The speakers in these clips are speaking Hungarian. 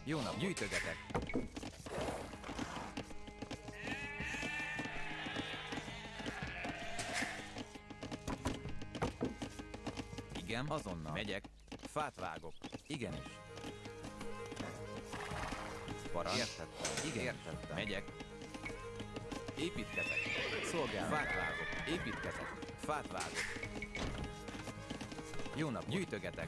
Jó nap, gyűjtögetek. Igen, azonnal. Megyek. Fát vágok. Igenis. Parancs. Értettem. Igen, értettem. Megyek. Építkezek. Szolgál. Fát vágok. Építkezek. Fát vágok. Jó nap, gyűjtögetek.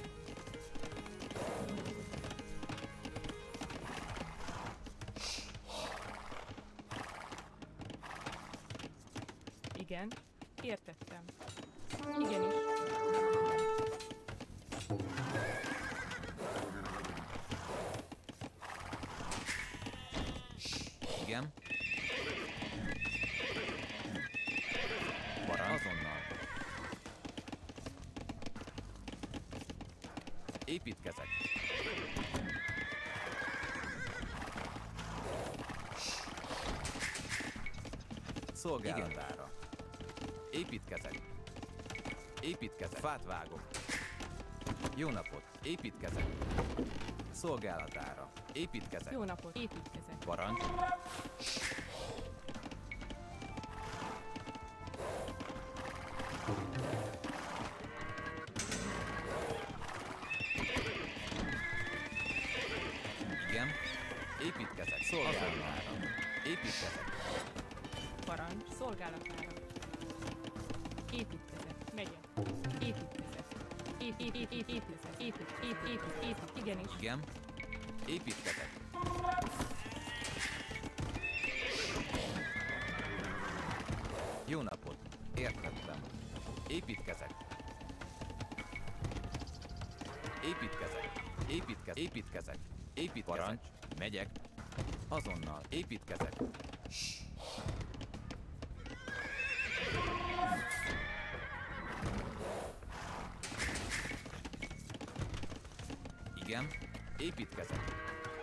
Igen, értettem. Igenis. Igen. Parancs. Azonnal. Építkezek. Szolgálatára. Építkezek. Építkezek. Fát vágok. Jó napot. Építkezek. Szolgálatára. Építkezek. Jó napot, építkezek. Parancs. Igen. Építkezek. Szolgálatára. Építkezek. Parancs, szolgálatára. Építkezek, megyek. Építkezek. Építkezek. Igenis. Igen. Építkezek. Jó napot. Értettem. Építkezek. Építkezek. Építkezek. Építkezek. Parancs. Megyek. Azonnal. Építkezek. Igen. Építkezek.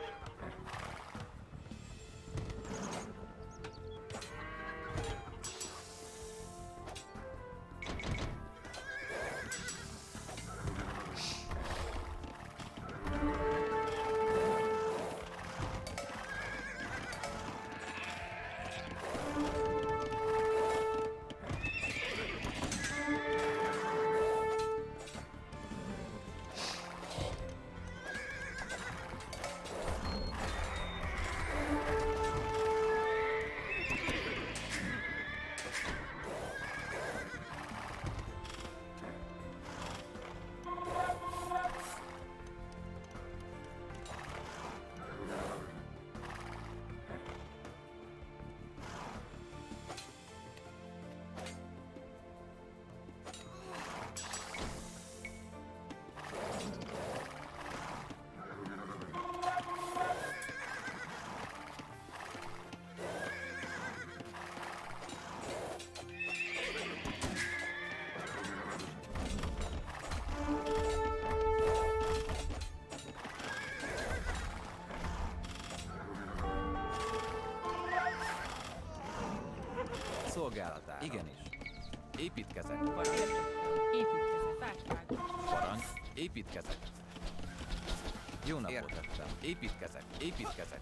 Szolgálatát. Igenis. Építkezek. Parancs. Építkezek. Fátvágok. Parancs. Építkezek. Jó napot. Értettem. Építkezek. Építkezek.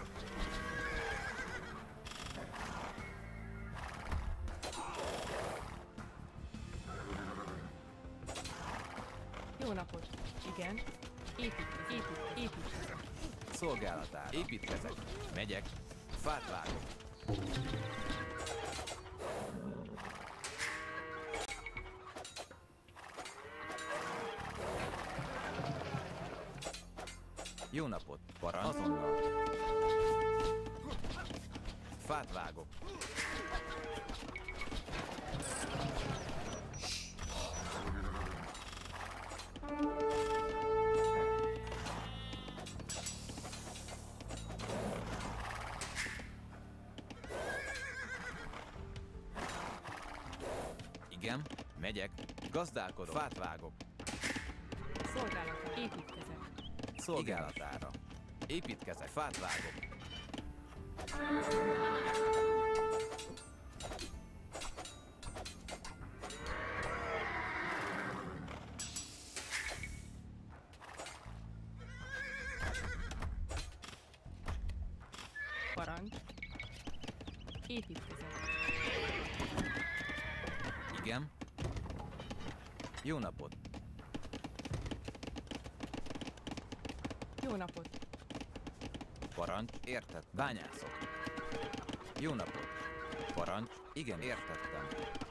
Jó napot. Igen. Építkezek. Szolgálatára. Építkezek. Megyek. Fát vágok. Jó napot. Parancs. Azonnal. Fát vágok. Igen, megyek, gazdálkodok, fát vágok. Szolgálatára. Építkezek. Szolgálatára. Építkezek, fát vágok. Építkezet. Igen. Jó napot. Jó napot. Parancs, értett. Bányászok. Jó napot. Parancs, igen, értettem.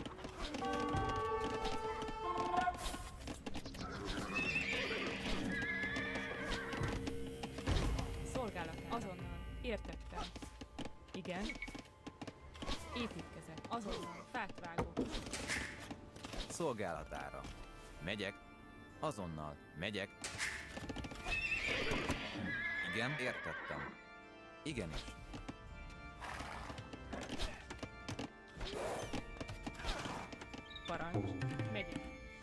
Szolgálatára. Azonnal. Értettem. Igen. Építkezet. Azonnal. Fát vágok. Szolgálatára. Megyek. Azonnal. Megyek. Igen, értettem. Igenis. Parancs. Megyek.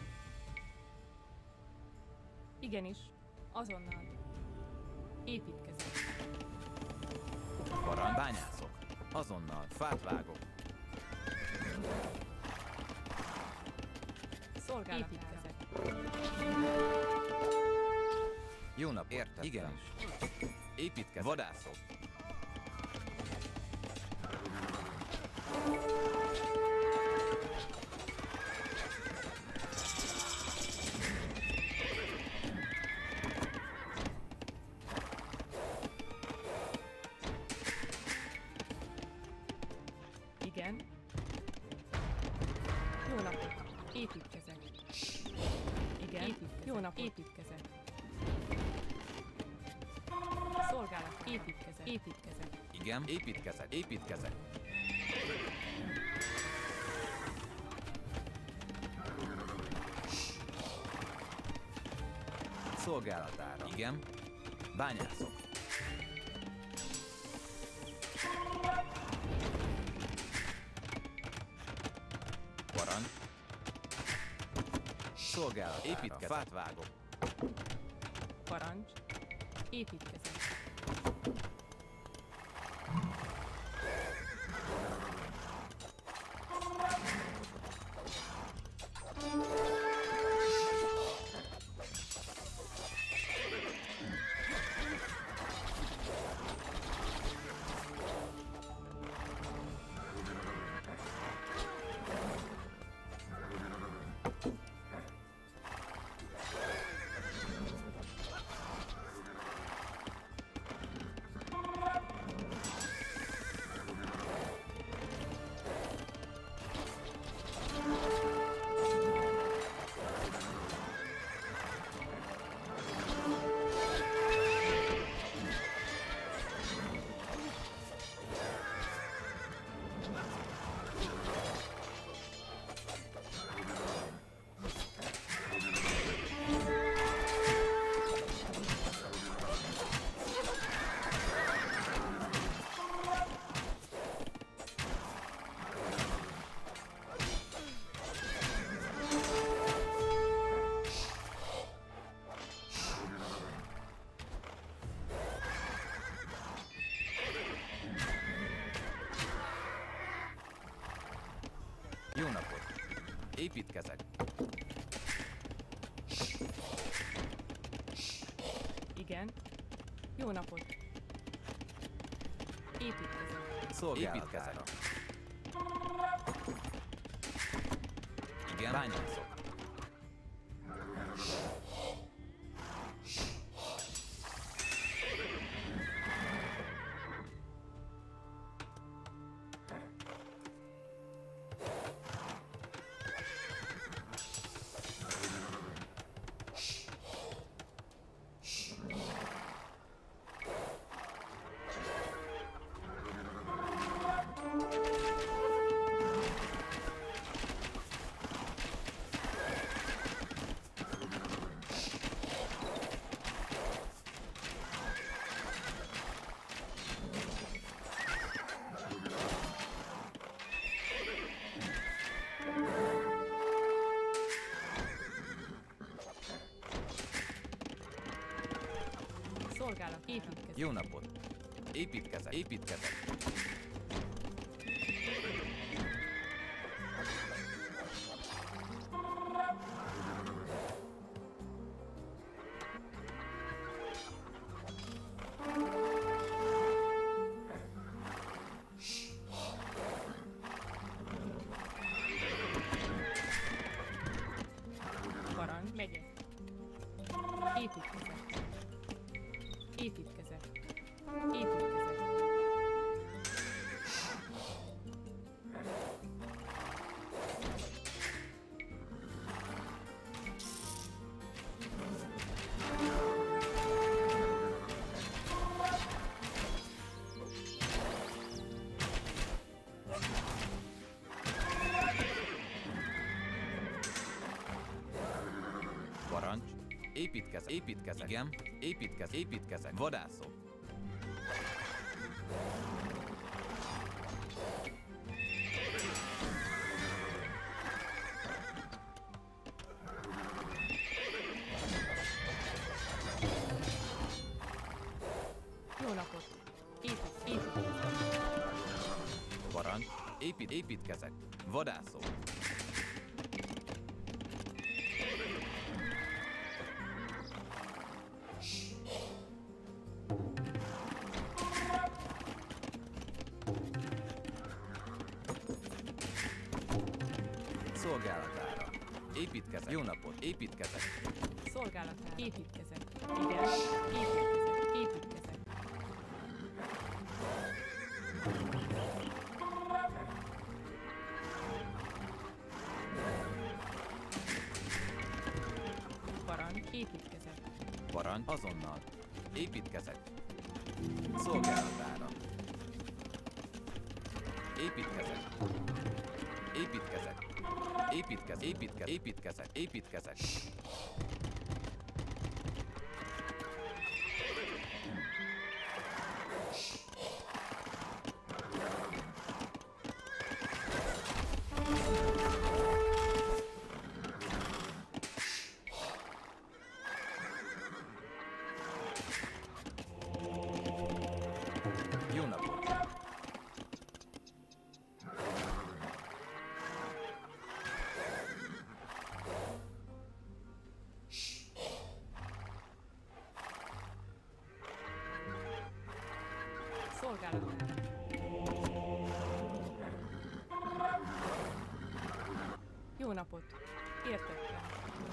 Igenis. Azonnal. Építkezet. Parancs, bányászok. Azonnal. Fát vágok. Szolgálatára. Jó nap, értettem. Igenis. Építkezek. Vadászok. Igen. Jó napot. Építkezek. Igen. Jó napot. Építkezek. Szolgálat. Építkezek. Építkezek. Igen, építkezek. Építkezek. Szolgálatára. Igen. Bányászok. Parancs. Szolgálatára. Építkezek. Fát vágok. Parancs. Építkezek. Jó napot. Építkezek. Igen. Jó napot. Építkezek. Szolgálatára. Igen, bányászok. Szolgálat. Építkezek. Jó napot. Építkezek. Építkezek. Megyek. Építkezek. Építkezek. Építkezek. Parancs. Építkezek. Építkezek. Igen. Építkezek. Építkezek. Vadászok. Jó napot. Építkezek. Parancs. Építkezek. Vadászok. Szolgálatára. Építkezek. Jó napot. Építkezek. Szolgálatára. Építkezek. Igen. Építkezek. Építkezek. Parancs. Építkezek. Parancs. Azonnal. Építkezek. Szolgálatára. Építkezek. Építkezek. Építkezek. Jó napot. Szolgálatára. Jó napot. Értettem.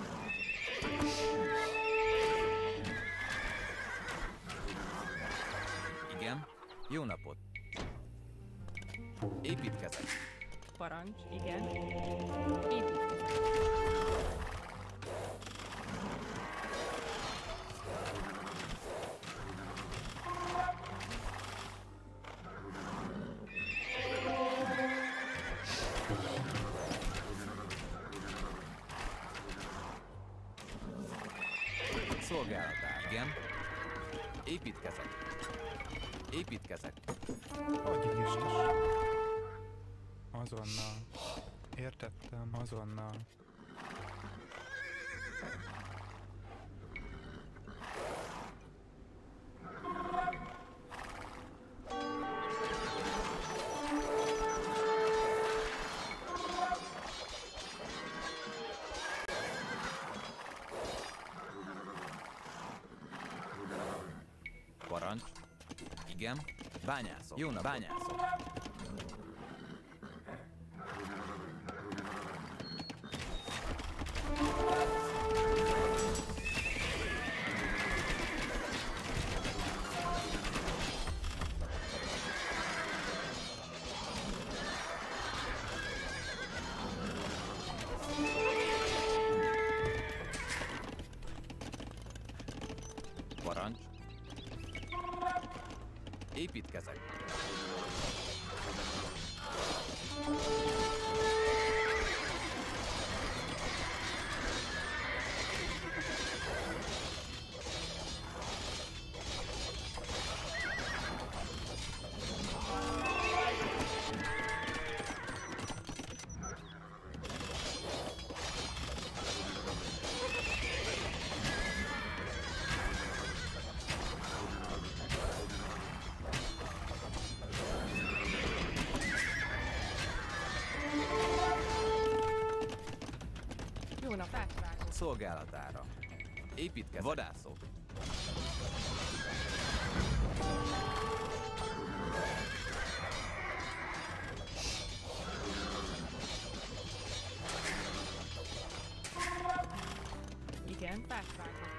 Igen. Jó napot. Építkezek. Parancs. Igen. Építkezek. Szolgálatára. Igen. Építkezek. Hogy is. Azonnal. Értettem, azonnal. Parancs. Igen. Bányászok. Jó nap, bányászok. Parancs. Építkezek. Jó napot. Szolgálatára. Építkezek. Vadászok. Igen, fát vágok.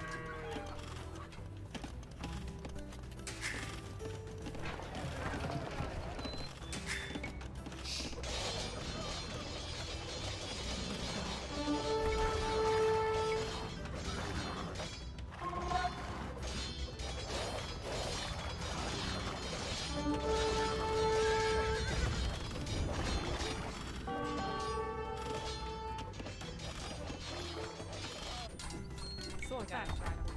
Szolgálatsára.